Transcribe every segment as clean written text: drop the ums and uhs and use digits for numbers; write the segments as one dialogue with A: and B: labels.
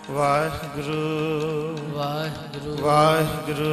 A: वाहिगुरु
B: वाहिगुरु
A: वाहिगुरु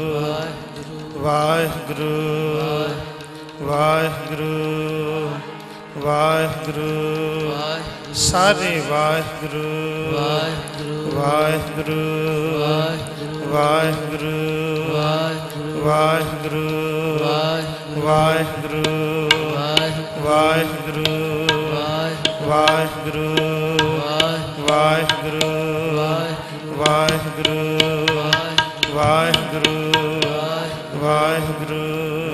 A: वाहिगुरु वाहिगुरु वाहिगुरु सारे वाहिगुरु वाहिगुरु वाहिगुरु वाहिगुरु वाहिगुरु वाहिगुरु वाहिगुरु वाहिगुरु वाहिगुरु वाहिगुरु वाहिगुरु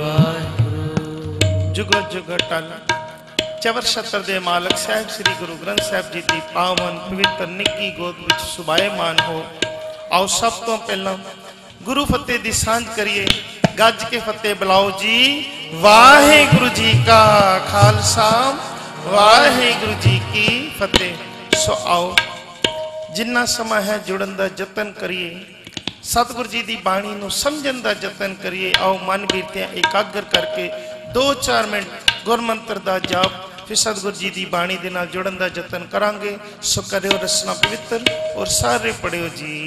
A: जुग जुग टल चवर छत्र दे मालक साहब श्री गुरु ग्रंथ साहब जी की पावन पवित्र निक्की गोद विच सुभाएमान हो। आओ सब तो पहला गुरु फतेह दी सांझ करिए। गज के फतेह बुलाओ जी। वाहिगुरु जी का खालसा वाहिगुरु जी की फतेह। सो आओ जिन्ना समय है जुड़न दा जतन करिए। सतगुरु जी दी बाणी नू समझन दा जतन करिए। आओ मन बीरतियां एकाग्र करके 2-4 मिनट गुरमंत्र दा जाप फिर सतगुरु जी दी बाणी दे नाल जुड़न दा जतन करांगे। सो करियो रसना पवित्र और सारे पढ़ियो जी।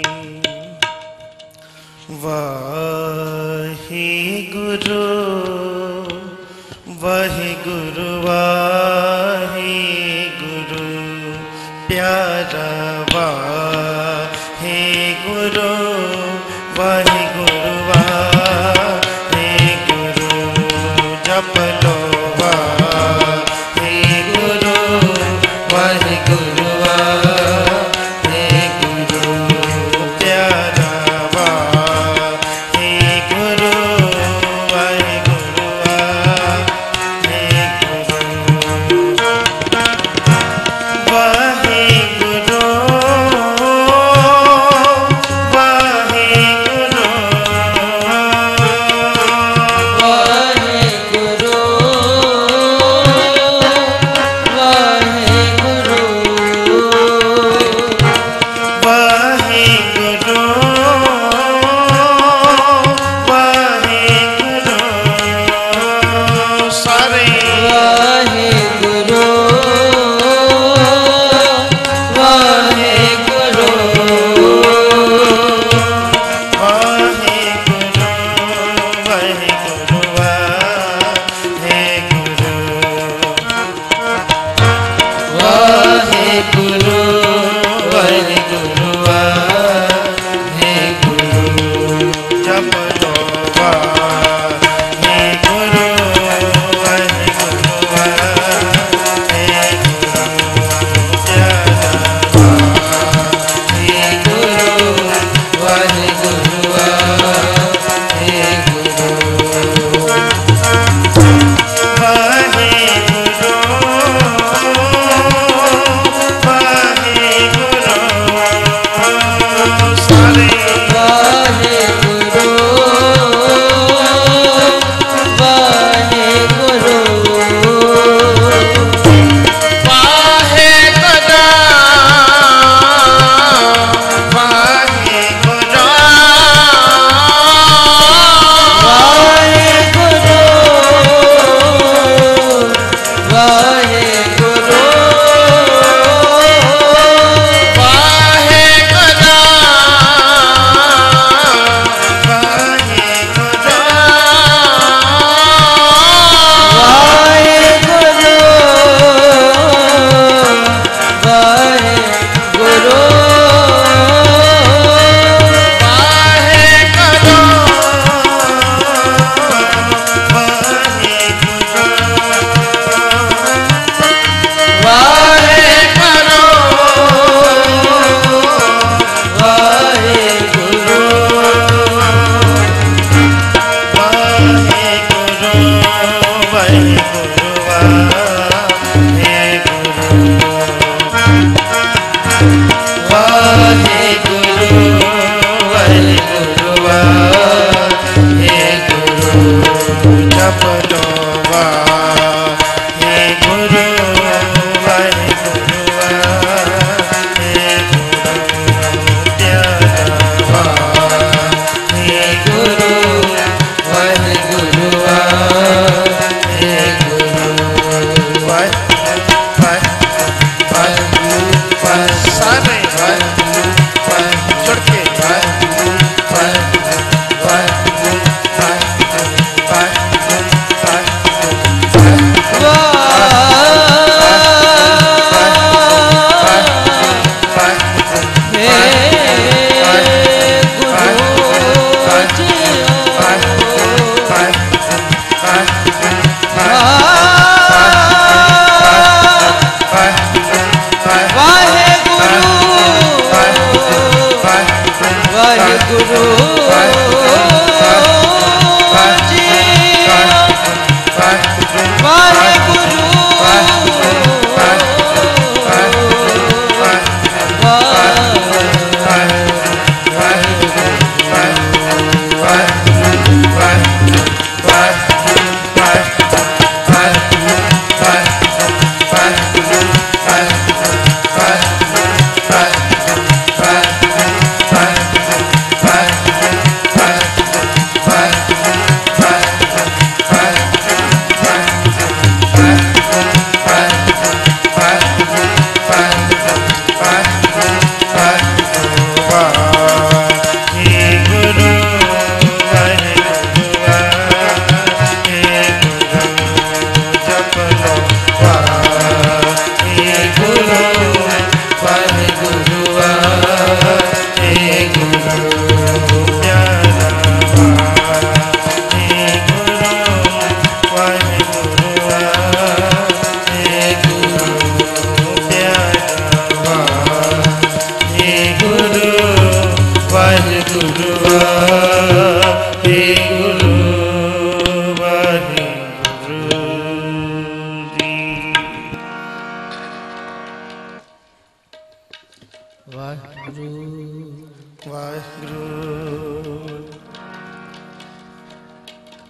A: वाहिगुरु वाहिगुरु वाहिगुरु प्यारा वाहिगुरु वाहिगुरु वाहिगुरु जप लो वाहिगुरु वाहिगुरु वाहिगुरु प्यारा वाहिगुरु वाहिगुरु वाहिगुरु वाहिगुरु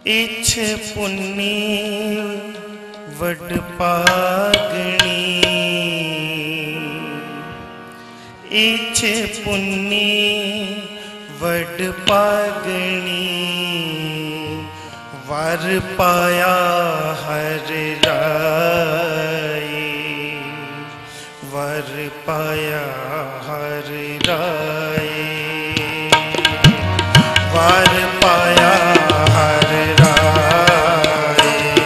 A: इछ पुन्नी वड पागणी, इछ पुन्नी वड पागणी, वर पाया हर राय, वर पाया हर राय, वर पाया हर राय,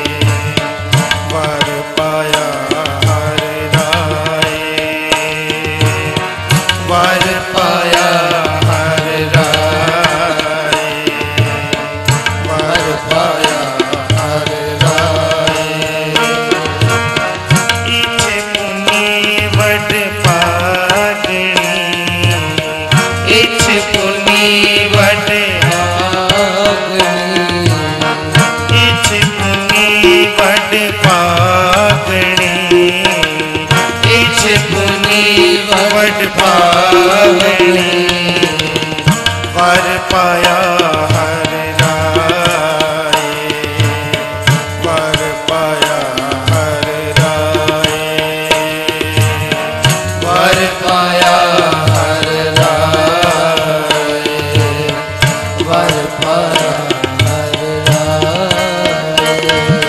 A: वर पाया हर राय, वर पाया हर राय, वर पाया हर राय। इछ पुन्नी वड पागणी, इछ पुन्नी वड वड पागणी, वर पाया हर राय, वर पाया हर राय, वर पाया हर राय, वर पाया हर राय।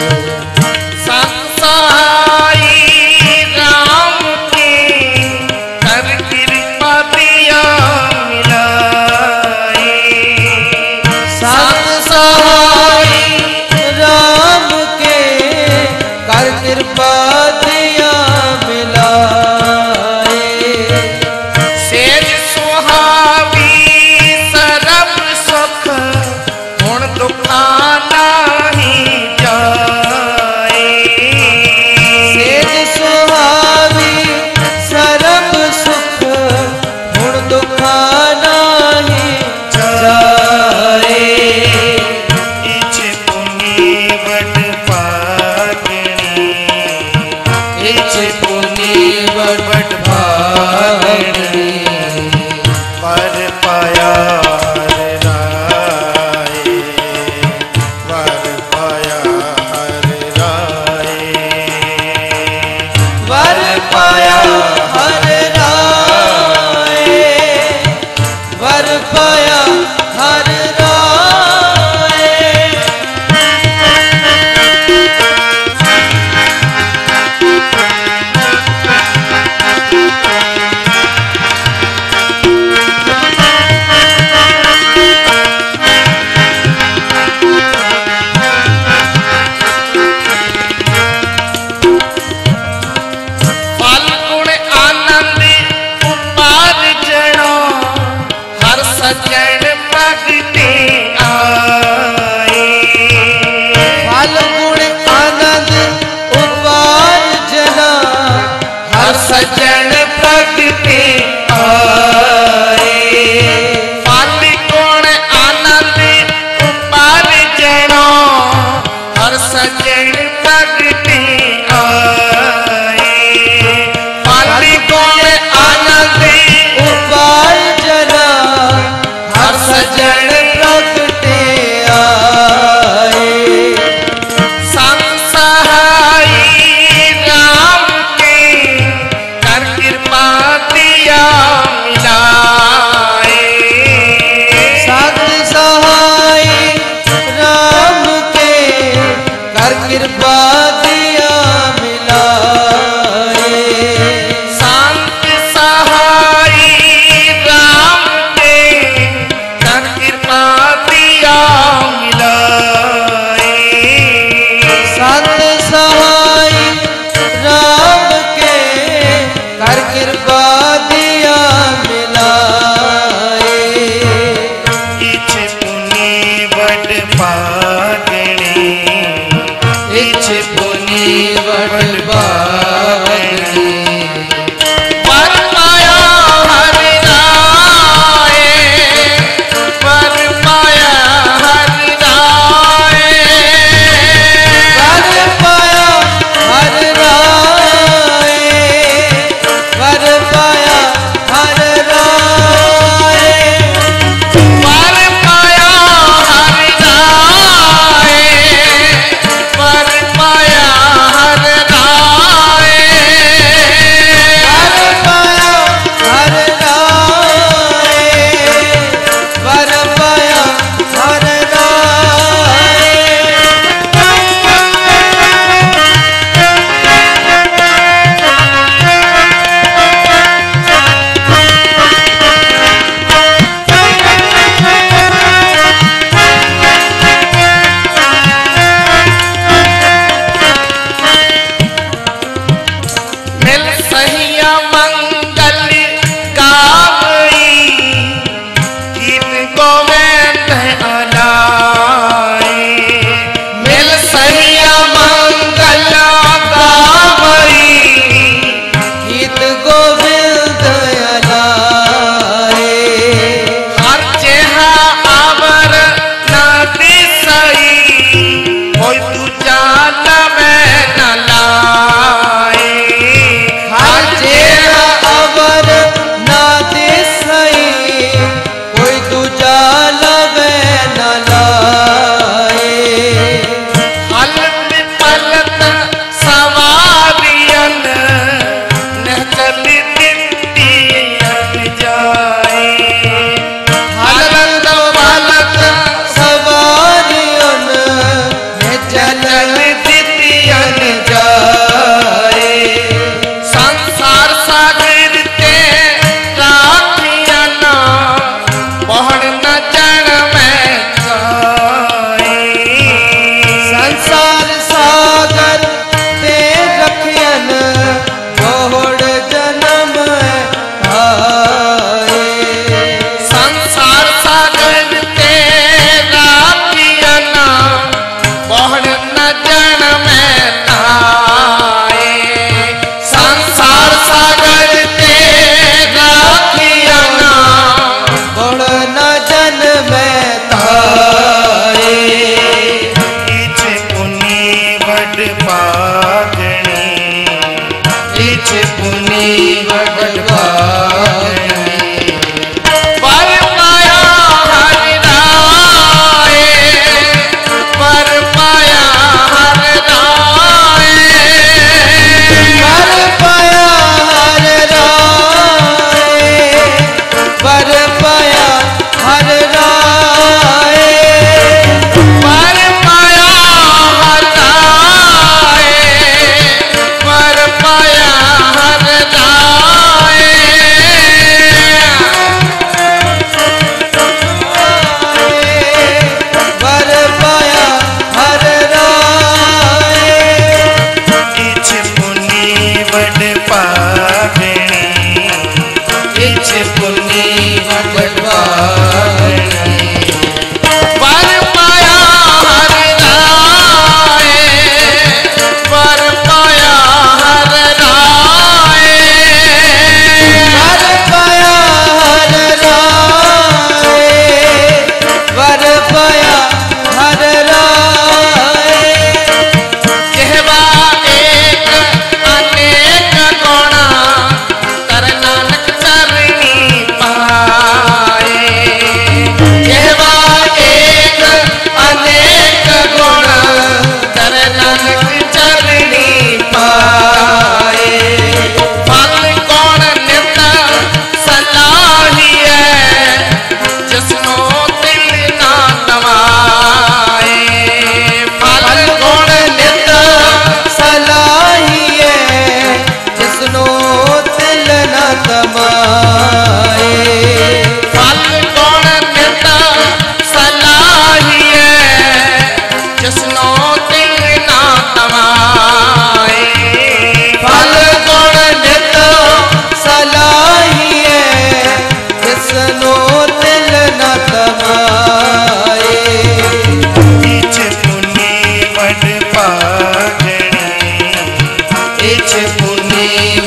A: संसारी राम के कर कृपा दिया मिलाए,
B: संसारी राम के कर कृपा दिया मिलाए,
A: सेज सुहावी सरब सुख गुण दुखा नहीं जाए,
B: सेज सुहावी सरब सुख गुण दुखा नहीं जाए,
A: इछ पुन्नी वड पागणी,
B: इछ पुन्नी वड पागणी,
A: वर पाया हर राय, वर पाया हर राय,
B: वर पाया हर राय, वर पाया हर राय।
A: फल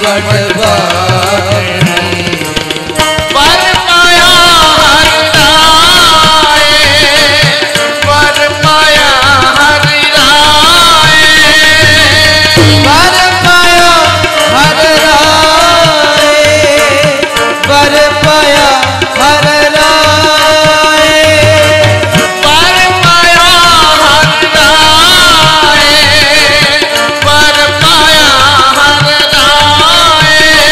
B: वडभागिनी
C: वर पाया हर राय, वर पाया हर राय,
B: वर पाया हर राय, वर पाया हर राय,
C: वर पाया हर राय, वर पाया हर राय,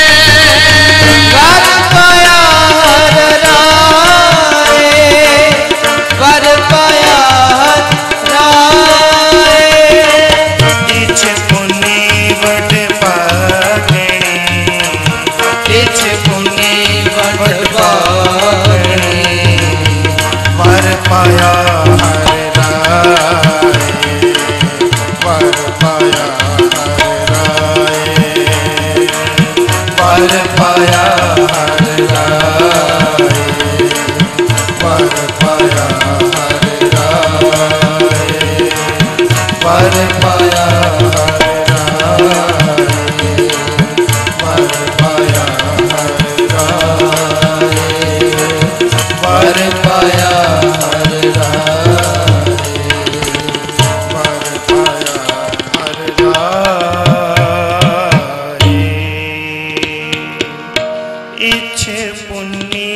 B: वर पाया हर राय, वर पाया हर राय।
A: इछ पुनि वडभागिनी,
B: इछ पुनि वडभागिनी
A: वर पाया हर राय, वर पाया हर राय, वर पाया हर राय, वर पाया हर राय, वर पाया हर राय, वर पाया हर राय, वर पाया हर राय, वर पाया हर राय। इछ पुनि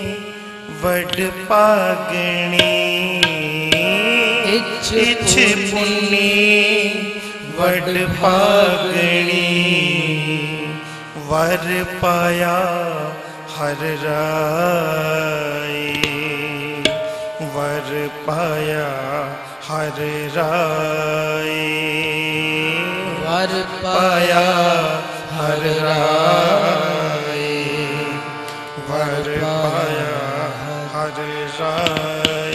A: वडभागिनी, इछ पुनि वडभागिनी वर पाया हर राय, वर पाया हर राय,
B: वर
A: पाया हर राय, वर पाया हर राय।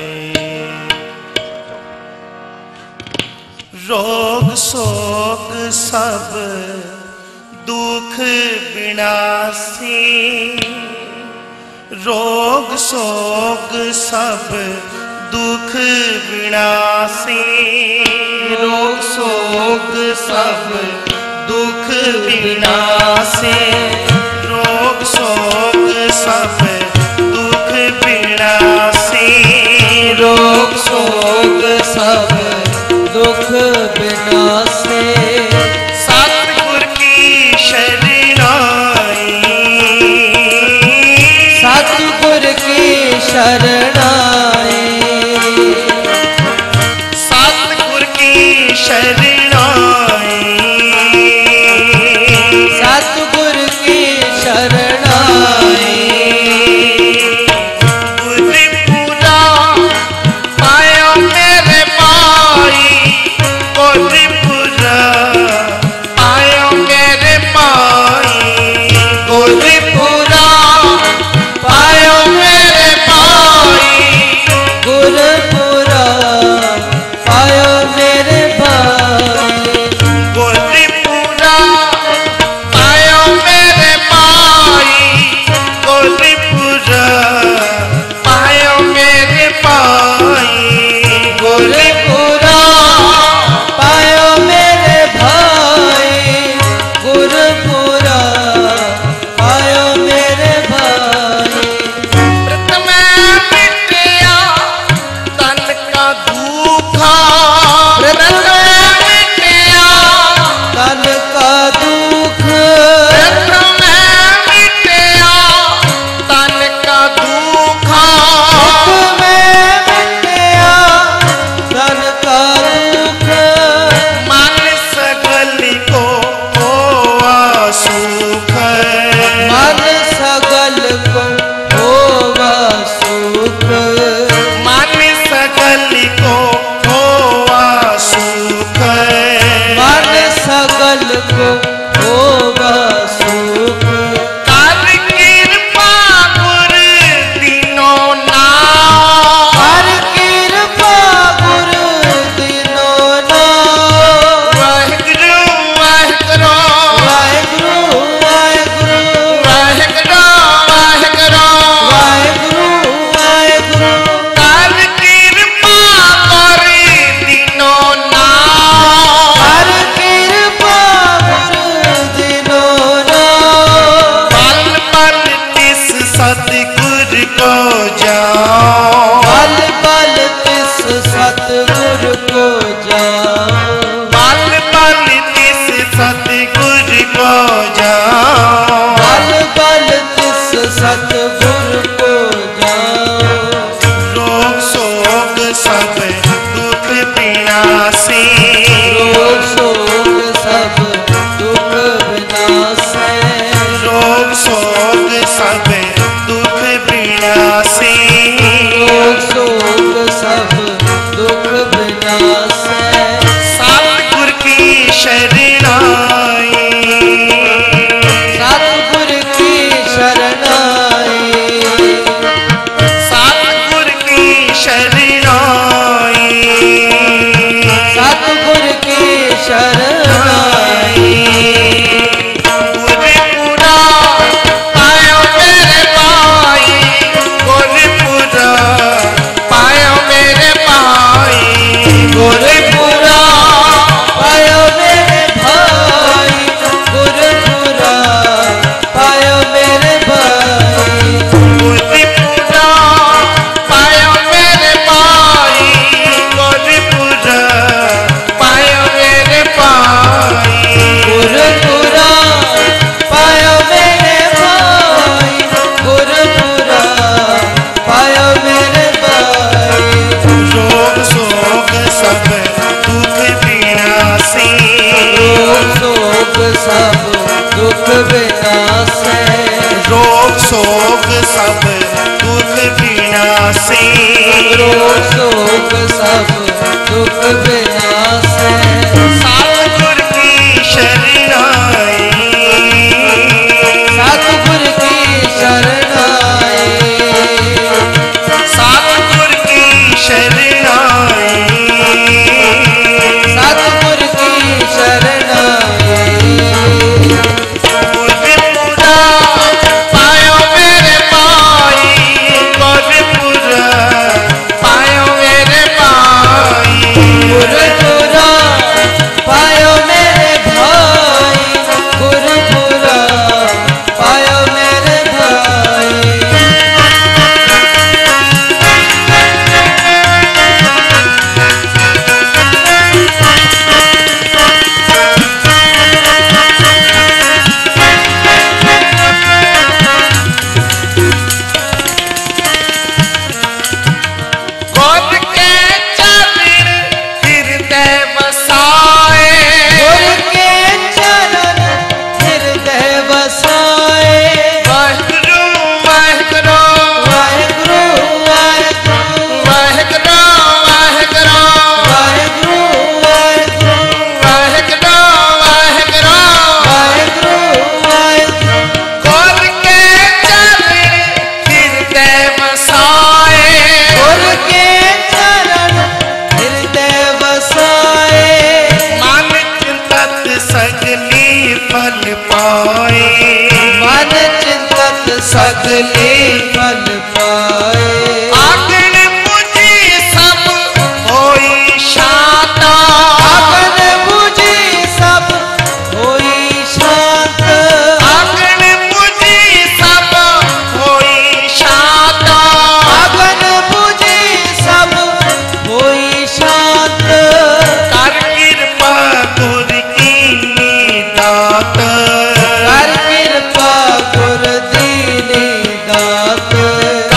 A: रोग शोक सब दुख विनाशी, रोग शोक सब दुख विनाशी, रोग शोक सब दुख विनाशी, रोग शोक सब दुख विनाशी,
B: रोग शोक सब दुख विनाशे।
A: सतगुर की शरणाई,
B: सतगुर की शरणाई,
A: सतगुर की शरणाई,
B: सतगुर की शरणाई।
C: गुरपुरा पाया मेरे
A: को जाओ,
B: बल बल तिस सतगुर को जाओ।
A: रोग शोक सब दुख विनाशी,
B: रोग शोक सब दुख विनाशे।
A: रोग शोक सब दुख विनाशी,
B: रोग शोक सब दुख विनाशे।
A: सतगुर की शरणाई,
B: सतगुर की शरणाई,
A: सतगुर की शरणाई,
B: सतगुर की शरणाई।
C: गुरपुरा पायो मेरे भाई, गुरपुरा पायो मेरे भाई,
B: गुरपुरा पायो मेरे भाई, गुरपुरा पायो मेरे भाई।
C: गुरपुरा पायो मेरे भाई,
A: गुरपुरा
C: पायो मेरे भाई।
B: गुरपुरा पायो मेरे भाई, गुरपुरा पायो मेरे भाई।
A: रोग शोक सब दुख विनाशी,
B: रोग शोक सब दुख विनाशे।
A: रोग शोक सब दुख विनाशी,
B: रोग शोक सब दुख विनाशे।
A: सतगुर की शरणाई,
B: सतगुर की शरणाई,
A: सतगुर की शरणाई,
B: सतगुर की शरणाई।
A: गुरपुरा
C: पायो मेरे भाई,
A: गुरपुरा
C: पायो मेरे भाई।
B: गुरपुरा पायो मेरे भाई, गुरपुरा पायो मेरे भाई।
C: गोद के चरण हृदय बसाए,
B: गुर के चरण हृदय बसाए।
C: वाहिगुरु वाहिगुरु
B: वाहिगुरु वाहिगुरु
C: वाहिगुरु वाहिगुरु
B: वाहिगुरु वाहिगुरु
C: वाहिगुरु वाहिगुरु।
B: वाहिगुरु वाहिगुरु।
C: गोद के चरण हृदय बसाए,
B: गुर के चरण हृदय बसाए।
A: मन चिंतत सगली फल पाए,
B: मन चिंतत सगले फल पाए।
C: आगन मुझी सब होई शांता,
B: आंगन बुझी सब होई शांत।
C: आगन मुझी सब होई शांता।
B: आंगन बुझी सब होई शांत।
A: कर कृपा गुर की दात,
B: कर कृपा गुर दीनी दात।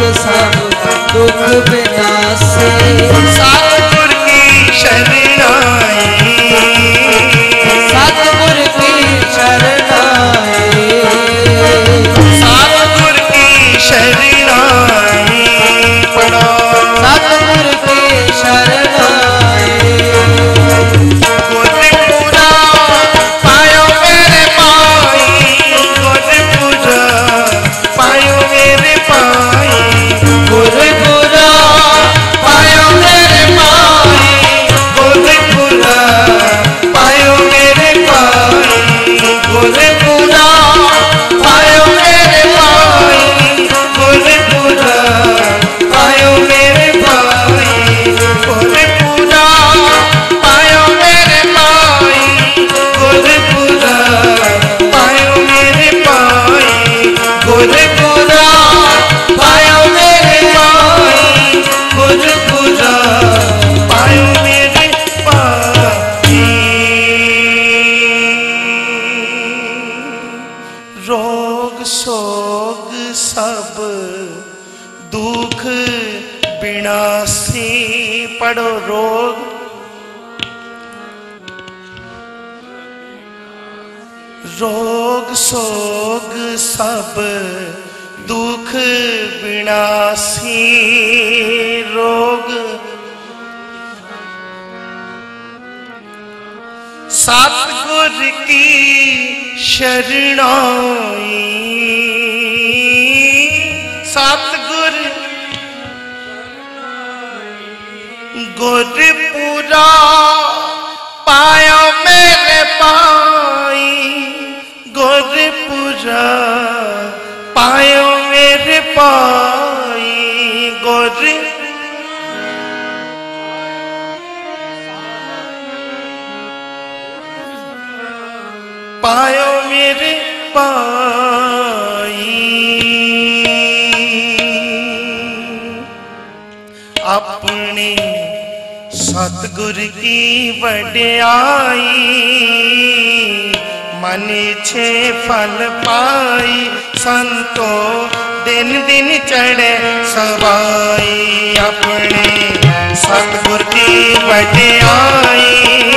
B: सब दुख विनाशे।
A: सतगुर की शरणाई,
B: सतगुर की शरणाई,
A: सतगुर की शरणाई पढ़ो।
B: सतगुर की शरणाई।
A: गुरपुरा पायो मेरे पाई, गुरपुरा पायो मेरे पाई,
B: गुरपुरा
A: पायो मेरे पाई, गुरपुरा पायो मेरे पाई, गुरपुरा पायो मेरे पाई, गुरपुरा पायो मेरे पाई, गुरपुरा पायो मेरे पाई, गुरपुरा पायो मेरे पाई, गुरपुरा पायो मेरे पाई, गुरपुरा पायो मेरे पाई। रोग शोक सब दुख विनाशी पढ़ो। रोग रोग शोक सब दुख विनाशी। रोग सतगुर की शरणाई, सतगुर गुरपुरा पायो मेरे पाई, गुरपुरा पायो मेरे पाई, गुर पायो मेरे पाई। अपने सतगुर की वड्याई, मन छे फल पाई, संतो दिन दिन चढ़े सवाई। अपने सतगुर की वड्याई,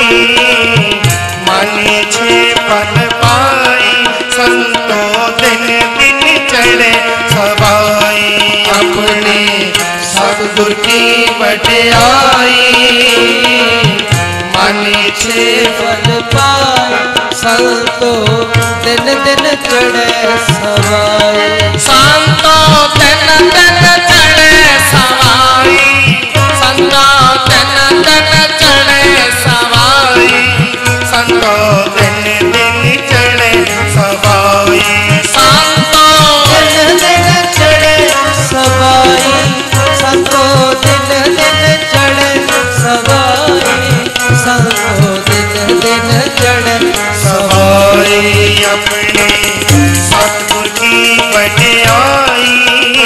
A: मन छे फल पाई, संतो दिन दिन चढ़े सवाई। अपने सतगुर की वड्याई, मन छे
B: फल पाए संतो दिन दिन चढ़े सवाई।
A: संतो दिन दिन चढ़े सवाई, संतो दिन दिन चढ़े सवाई, संतो दिन दिन चढ़े सवाई। संतो
B: दिन दिन चढ़े सवाई, संतो दिन दिन चढ़े सवाई, संतो दिन दिन चढ़े
A: सवाई। अपने सतगुर की वड्याई,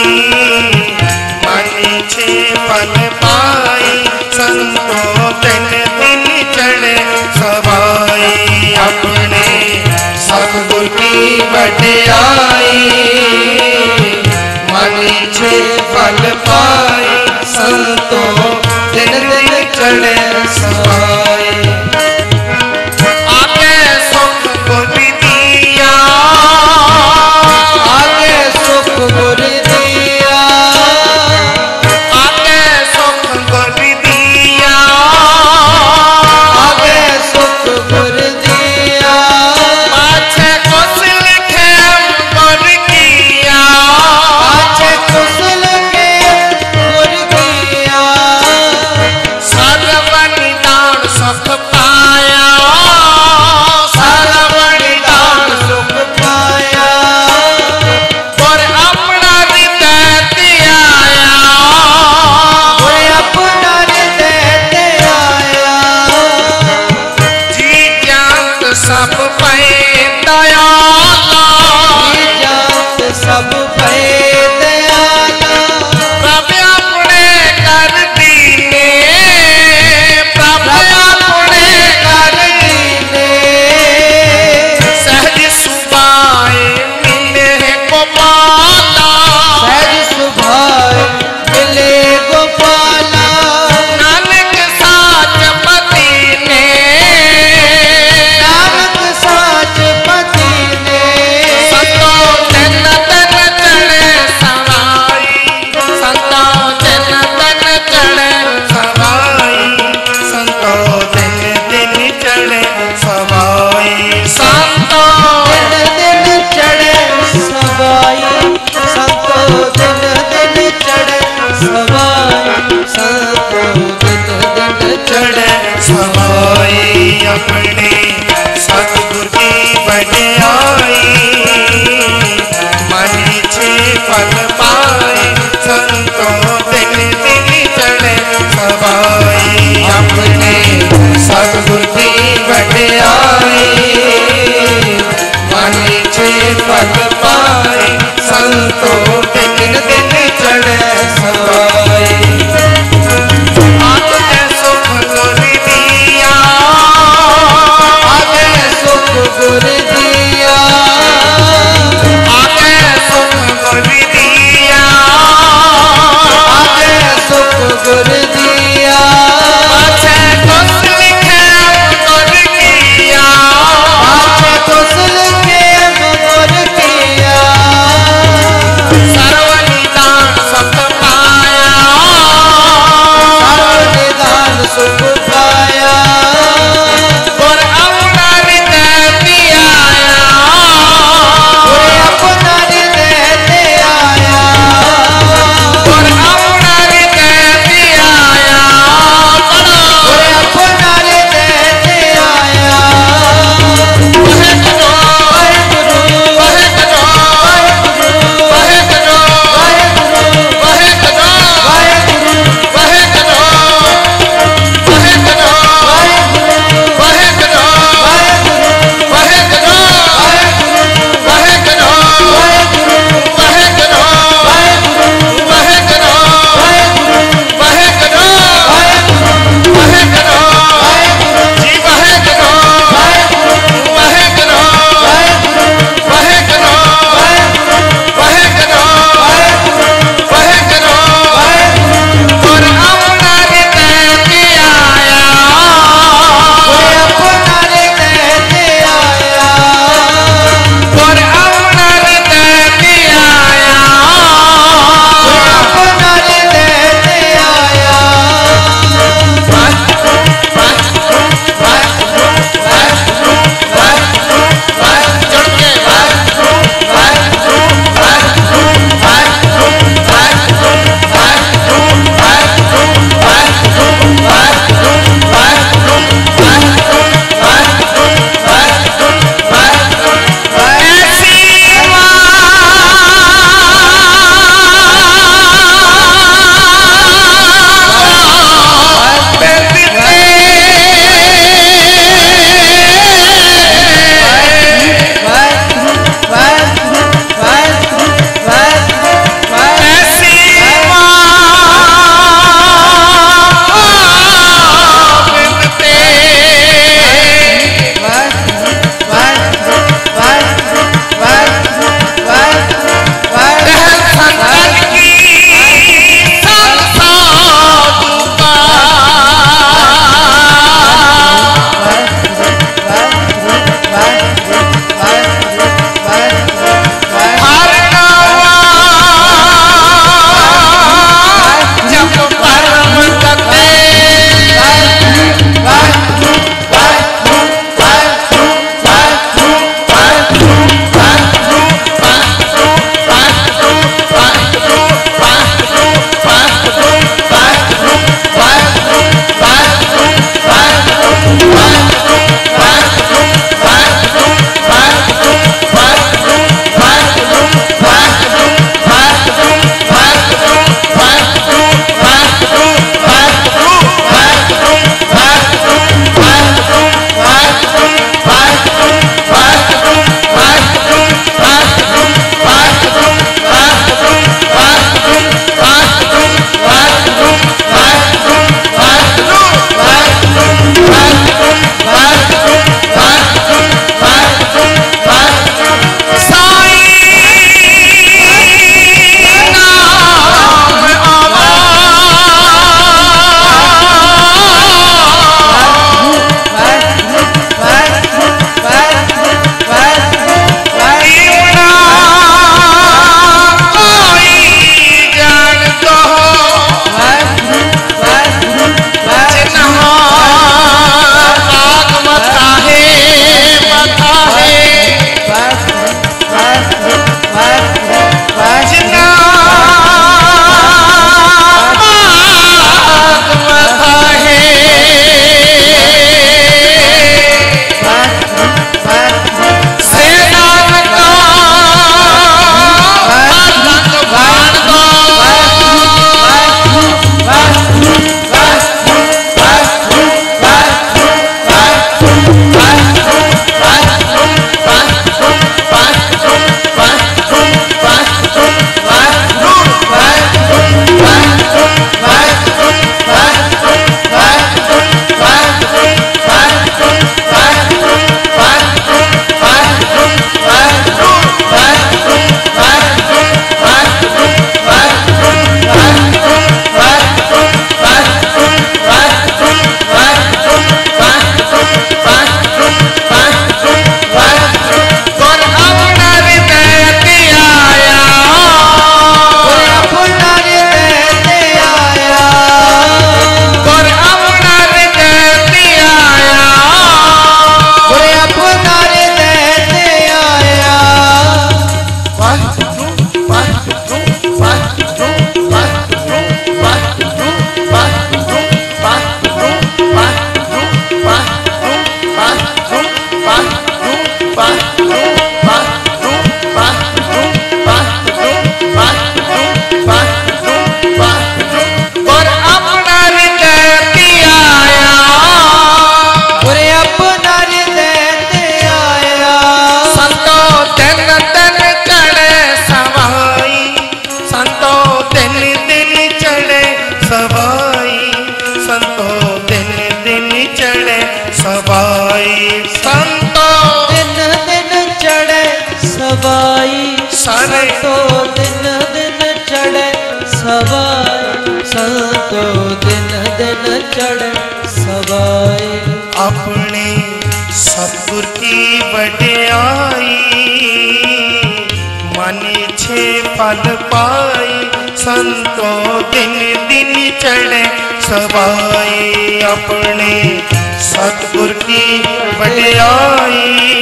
A: मन छे फल पाई, संतो दिन दिन चढ़े सवाई। अपने सतगुर की वड्याई, मन छे फल पाई, संतो दिन दिन चढ़े सवाई। आगे सुख गुर दिया,
B: आगे सुख गुर दिया,
A: आगे सुख गुर दिया,
B: आगे सुख गुर दिया,
A: पाछे कुछ लिखे
B: सवाए संतो दिन दिन चढ़े सवाए।
A: अपने सतगुर की वड्याई माने छे फल पाई संतो दिन दिन चढ़े सवाई। अपने सतगुर की वड्याई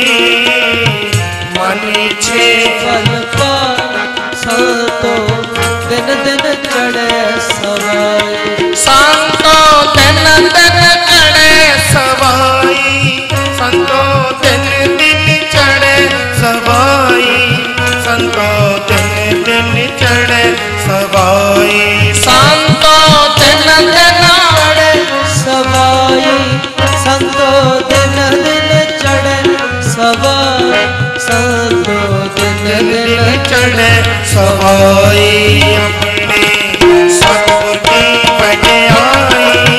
A: माने छे
B: फल पाए संतो दिन दिन चढ़े सवाए।
A: संतो दिन दिन चढ़े सवाई संतो दिन दिन चढ़े सवाई संतो दिन दिन चढ़े सवाई। संतो दिन दिन
B: चढ़े सवाई संतो दिन दिन चढ़े सवाई संतो दिन दिन
A: चढ़े सवाई। अपने सतगुर की वड्याई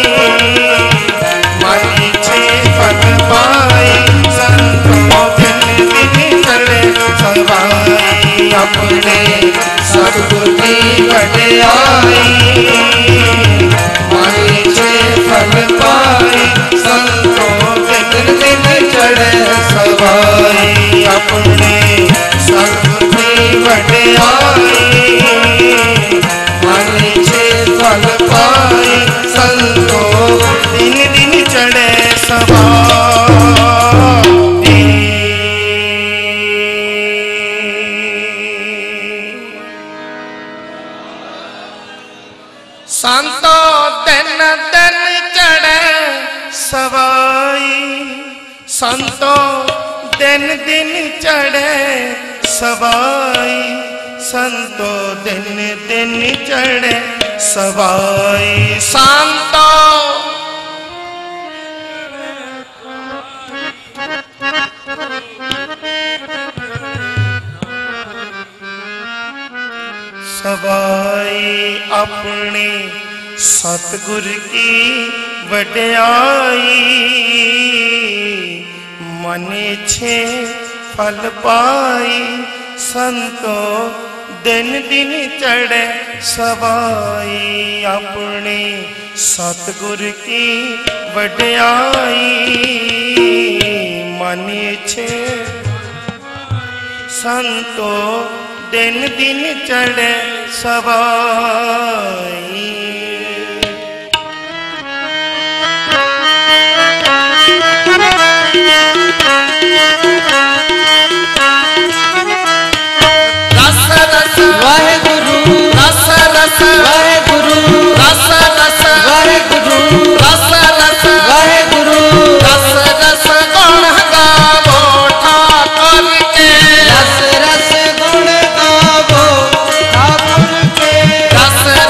A: मानी छे फल पाई संतो दिन दिन चढ़े सवाई। अपने सतगुर की वड्याई मानी छे फल पाई संतो दिन दिन चढ़े सवाई। अपने सतगुर की वड्याई मानी छे फल पाई संतो दिन दिन चढ़े सवाई। संतो दिन दिन चढ़े सवाई संतो दिन दिन चढ़े सवाई संतो दिन दिन चढ़े सवाई। संतो सवाई। अपने सतगुर की वड्याई मने छे फल पाई संतो दिन दिन चढ़े सवाई। अपने सतगुर की वड्याई मने छे संतो दिन दिन चढ़े सवाई।
B: वाहेगुरु
A: रस रस
B: वाहेगुरु
A: रस रस
B: वाहेगुरु
A: रस रस
B: वाहेगुरु
A: रस रस गुण गावो ठाकुर के
B: रस रस गुण गावो ठाकुर के
A: रस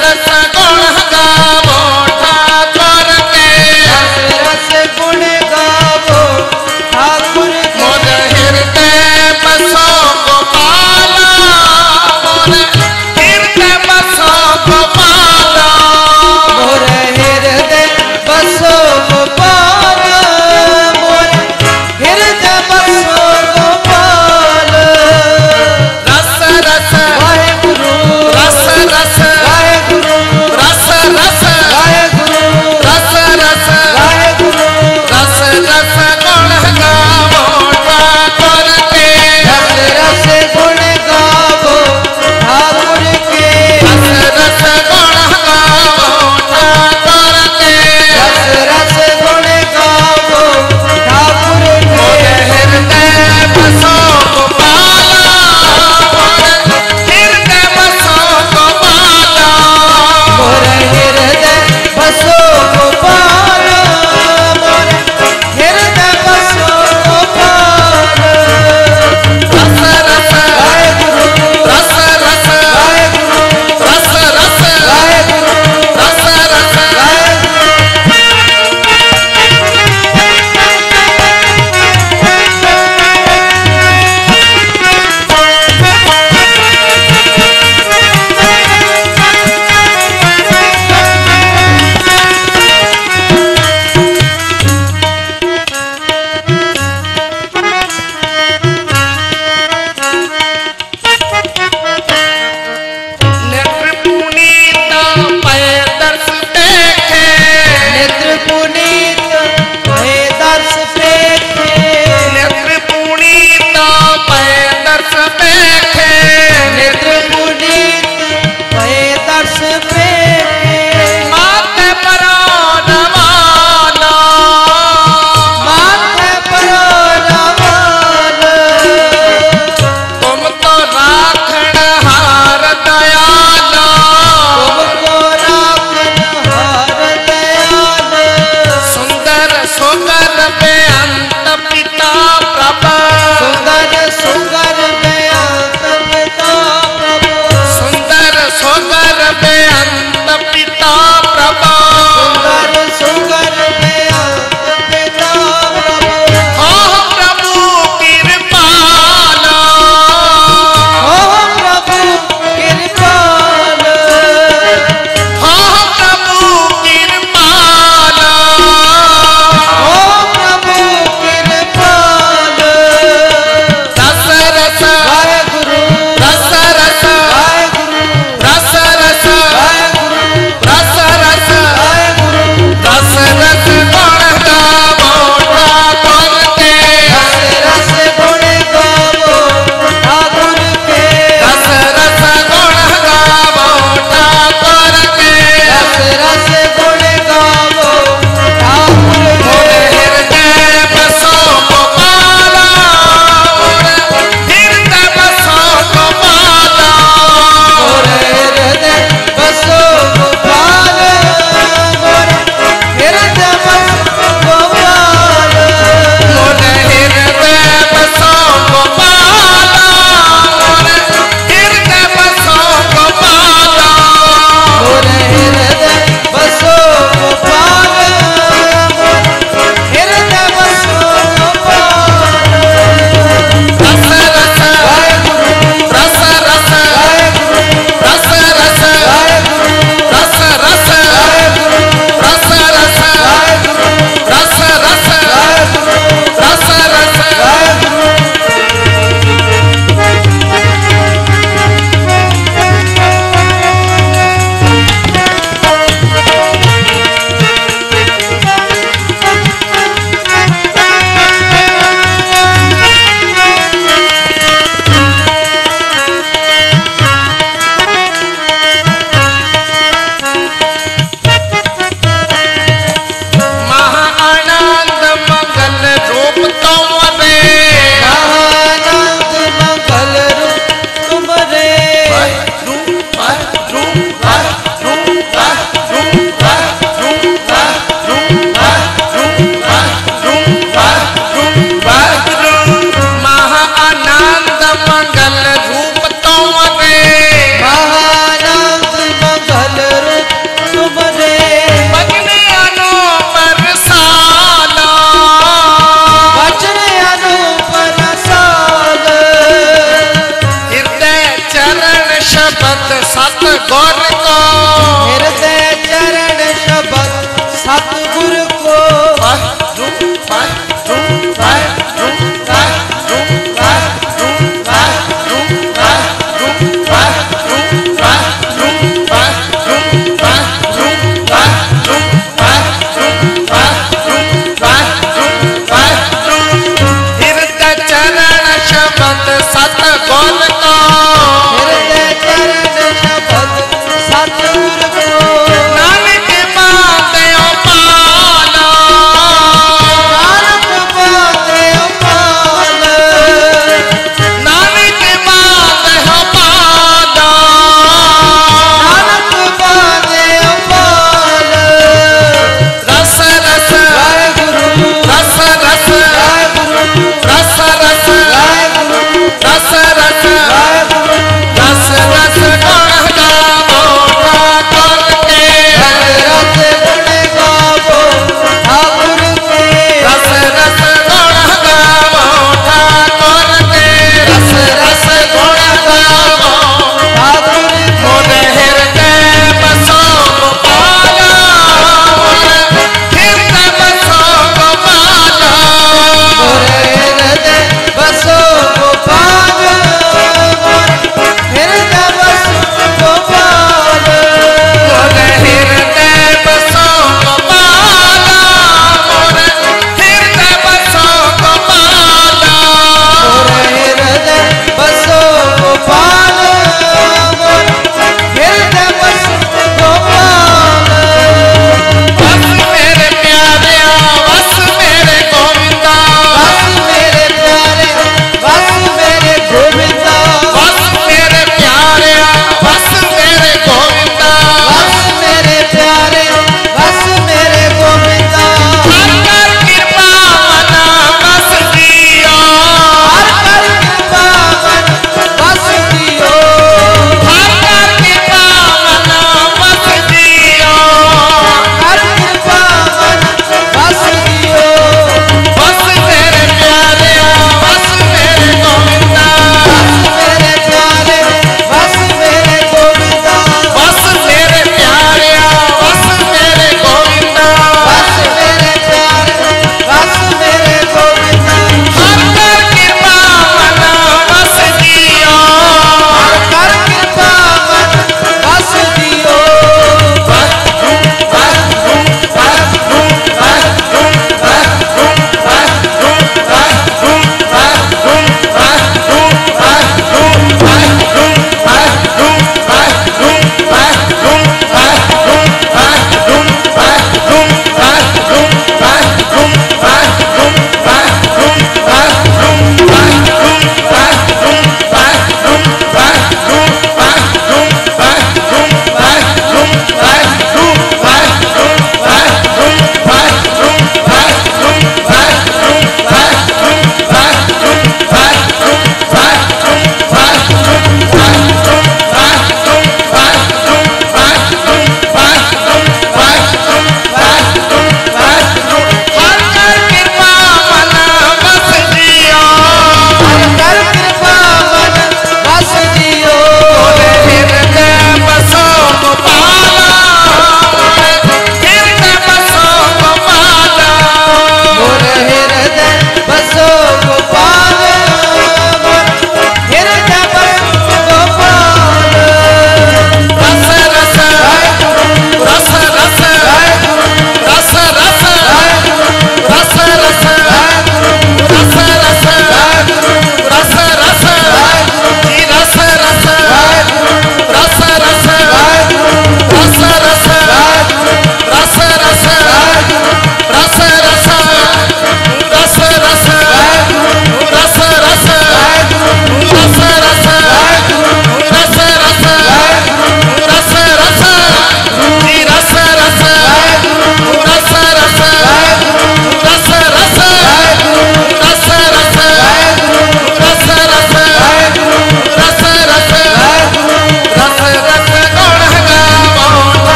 C: सतगुर को
B: हृदय चरण शब्द सतगुर को
C: वाहिगुरु वाहिगुरु वाहिगुरु वाहिगुरु वाहिगुरु वाहिगुरु वाहिगुरु वाहिगुरु वाहिगुरु वाहिगुरु वाहिगुरु वाहिगुरु वाहिगुरु वाहिगुरु वाहिगुरु हृदय चरण शब्द सतगुर को
B: हृदय चरण शब्द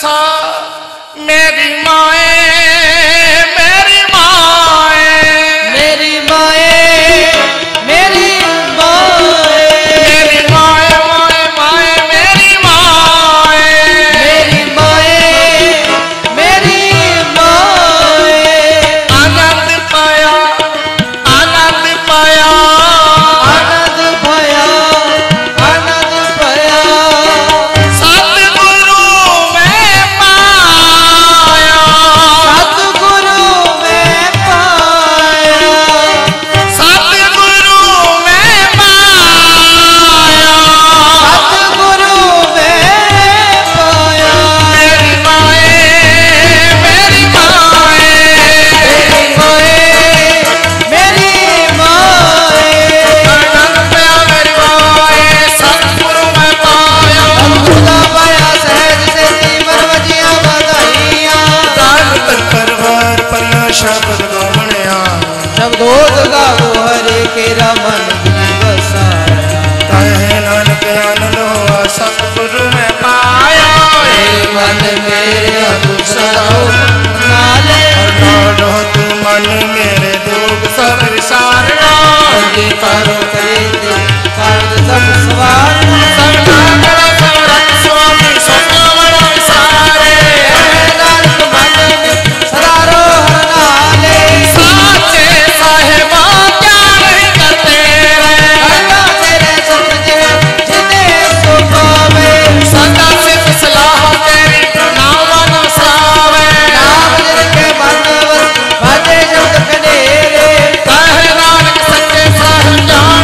C: सा मेरी माए मेरी माए
B: मेरी माए मेरी माए
C: मेरी माए माए माए मेरी माए
B: मेरी माए मेरी माए
C: आनंद पाया आनंद पाया
B: आनंद भया आनंद भया
C: सतगुरु में पाया
B: सतगुरु में पाया
C: सतगुरु में पाया
B: सतगुरु में पाया
C: मेरी माए मेरी माए
B: मेरी माए मेरी माए
C: आनंद पाया मेरी माए सतगुरु में पाया
B: खुदा पाया सहज से जीवन वजिया बधाइयां
C: दान तत्परवार परिया शब्द गावणिया
B: शब्दोद गावो हरे केरा मन बसाया
C: कहे नानक आनंद हुआ सतगुरु में पाया
B: मन मेरे अकुशलो नाले
C: लौटो तू मन मेरे दुख सब विसारना
B: अंगे करो प्रीति सर्व सब सवारना
C: सबका समरथ स्वामी सत्यावण विसारे
B: नानक मन में सदा रोहन नाले
C: साचे साहेबा क्या नहीं करते रहे
B: अल्लाह तेरे समझे जिन्हें सुपावे
C: सदा सिर्फ सलाह तेरी नाम अनुसावे
B: नाम जिनके मन बस बाजे जग कनेरे
C: कहे नानक सच्चे साहिब जान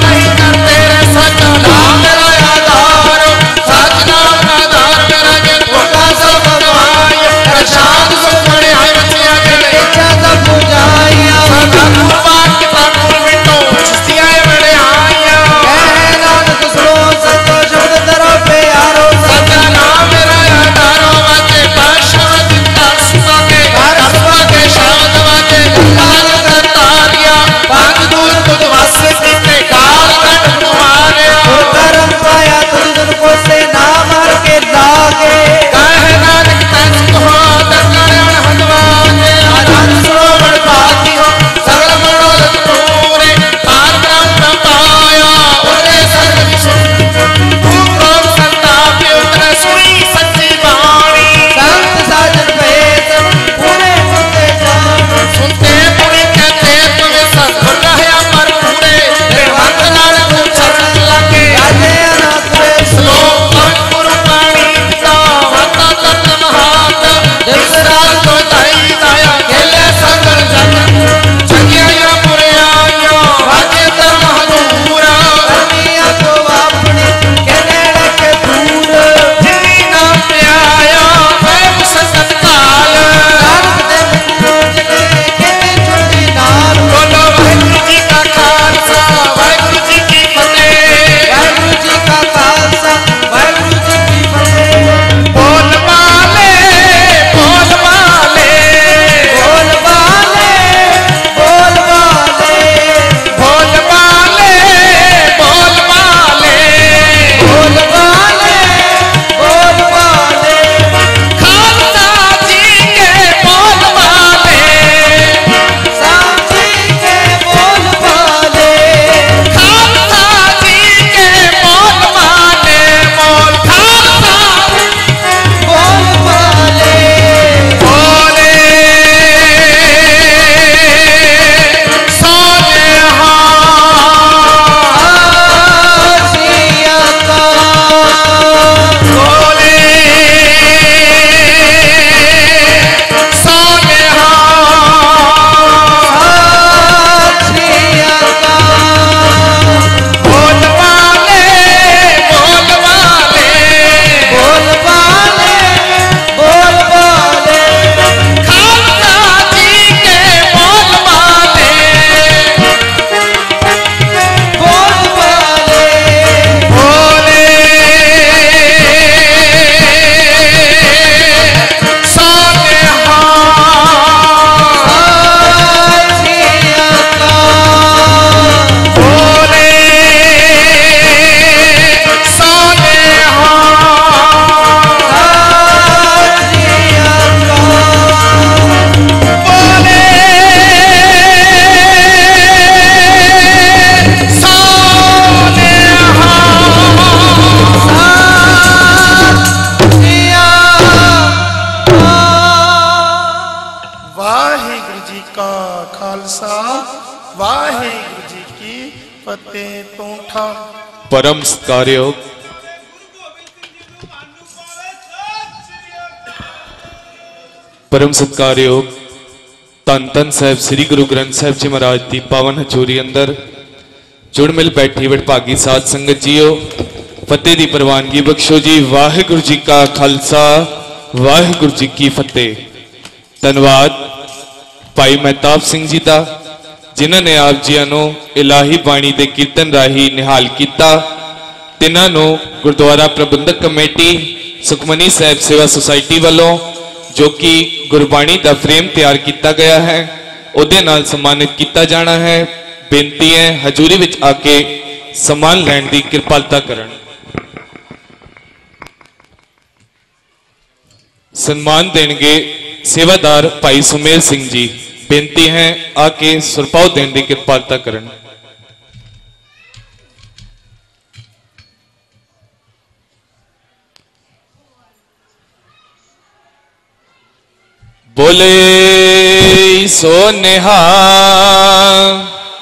A: वाहिगुरु जी की फतेह। तू ठा
D: परम सत्कारयोग धन धन साहिब श्री गुरु ग्रंथ साहिब जी महाराज की पावन हजूरी अंदर जुड़ मिल बैठी वडभागी साध संगत जीओ फतेह की प्रवानगी बख्शो जी। वाहिगुरु जी का खालसा वाहिगुरु जी की फतेह। धन्यवाद भाई महताब सिंह जी का जिन्होंने आप जी इलाही बाणी के कीर्तन राही निहाल किया। तिन्हों गुरुद्वारा प्रबंधक कमेटी सुखमनी साहिब सेवा सोसाइटी वालों जो कि गुरबाणी का फ्रेम तैयार किया गया है उहदे नाल सम्मानित किया जाना है। बेनती है हजूरी विच आके सम्मान लैण की कृपालता करन। सम्मान देंगे सेवादार भाई सुमेर सिंह जी। बेनती है आके सुरपाव देने की कृपालता करन। बोले सो निहाल।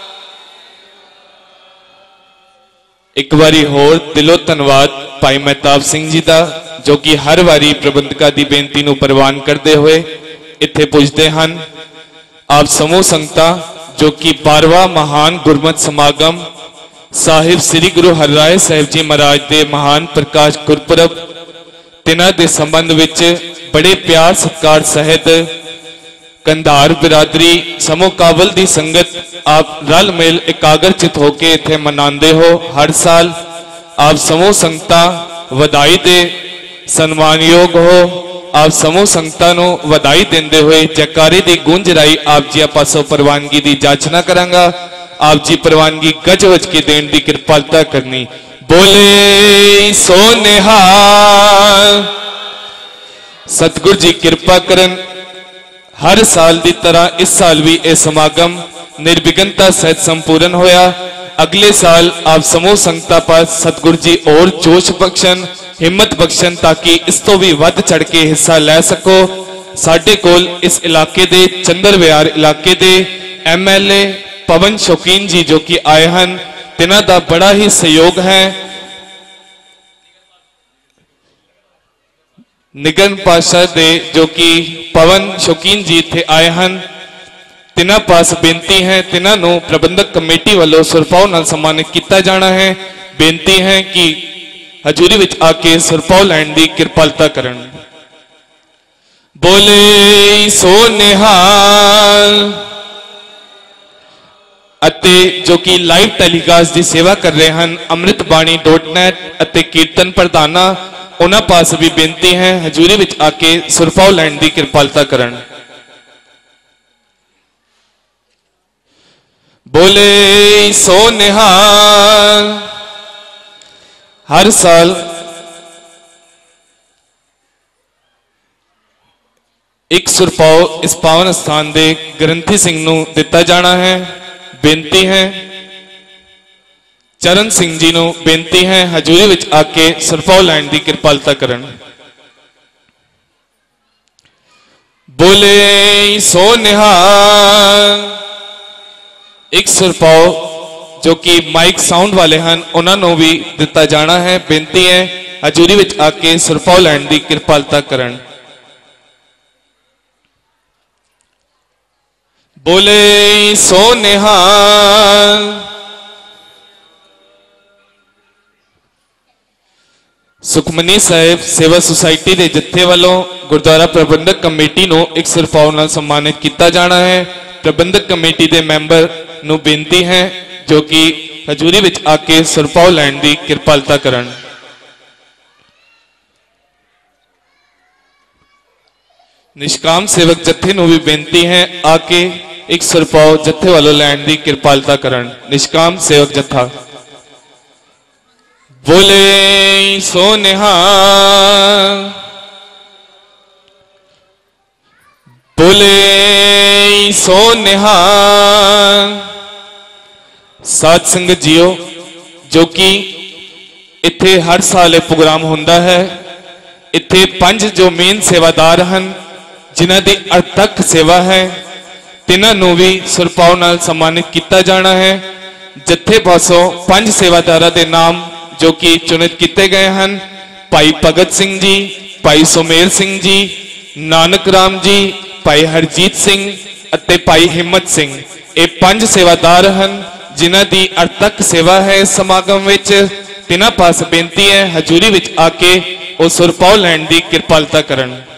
D: एक बारी होर दिलों धन्यवाद भाई महताब सिंह जी का जो कि हर बारी प्रबंधकों की बेनती को प्रवान करते हुए इत्थे पुजते हैं। आप समूह संगतां जो कि 12वां महान गुरमत समागम साहिब श्री गुरु हरराय साहिब जी महाराज के महान प्रकाश गुरपुरब तिन्हां दे संबंध विच बड़े प्यार सत्कार सहित कंधार बिरादरी समूह काबल की संगत आप रल मिल एकाग्रचित होके इत्थे मनाते हो। हर साल आप समूह संगतां वधाई दे सन्मानयोग हो। आप समूह संगतां नूं वधाई देंदे हुए जयकारे की गूंज राई आप जी पासों प्रवानगी की जाचना करांगा। आप जी प्रवानगी गज वज के देण की कृपालता करनी। बोले सो निहाल। सतगुर जी कृपा करन। हर साल की तरह इस साल भी यह समागम निर्विघ्नता सहित संपूर्ण होया। अगले साल आप समूह संगतां पास सतगुर जी और जोश बख्शन हिम्मत बख्शन ताकि इस तो भी वध चढ़ के हिस्सा लै सको। साडे कोल इस इलाके दे चंदर विहार इलाके दे MLA पवन शौकीन जी जो कि आए हैं तिन्हां दा बड़ा ही सहयोग है। निगम पाशा दे जो कि पवन शौकीन जी इत्थे आए हैं तिन्हां पास बेनती है तिन्हां प्रबंधक कमेटी वालों सुरपाव नाल सम्मानित किया जाना है। बेनती है कि हजूरी विच आके सुरपाव लैण की कृपालता करन। बोले सो निहाल। अते जो कि लाइव टेलीकास्ट की सेवा कर रहे हैं अमृतबाणी.net अते कीर्तन प्रधाना उन्हां पास भी बेनती है हजूरी विच आके सुरपाव लैण की कृपालता करन। बोले सो निहाल। हर साल एक सुरपाव इस पावन स्थान दे ग्रंथी सिंह नूं दिता जाना है। बेनती है चरण सिंह जी नूं बेनती है हजूरी विच आके सुरपाव लैण की कृपालता करन। बोले सो निहाल। एक सुरपाव जो कि माइक साउंड वाले हैं उन्होंने भी दिता जाना है। बेनती है हजूरी विच आके सुरपाव लैण की कृपालता करन। बोले सो निहाल। सुखमनी साहिब सेवा सोसाइटी के जत्थे वालों गुरुद्वारा प्रबंधक कमेटी को एक सुरपाव नाल सम्मानित किया जाना है। प्रबंधक कमेटी के मैंबर नूं बेनती है जो कि हजूरी विच आके सुरपाव लैण की कृपालता करन। निष्काम सेवक जत्थे नूं भी बेनती है आके एक सुरपाव जत्थे वालों लैण की कृपालता करन। निष्काम सेवक जत्था। बोले सो निहाल। बोले सो निहाल। साध संगत जीओ जो कि इत्थे हर साल यह प्रोग्राम होंदा है। इत्थे 5 जो मेन सेवादार हैं जिन्हां दी अर्थक सेवा है तिन्हां नूं भी सुरपाव नाल सम्मानित किया जाना है। जत्थे पासों 5 सेवादारां दे नाम जो कि चुनित किए गए हैं, भाई भगत सिंह जी, भाई सुमेर सिंह जी, नानक राम जी, भाई हरजीत सिंह अते भाई हिम्मत सिंह। ये 5 सेवादार हैं जिन्हां दी अर्थक सेवा है इस समागम विच। तिन्हां पास बेनती है हजूरी विच आके वो सुरपाव लैण दी किरपालता करन।